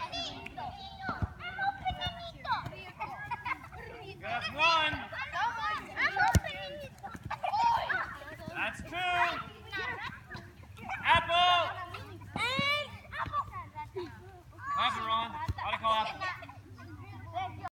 That's one. That's two. Apple. Apple, Ron. Auto call apple.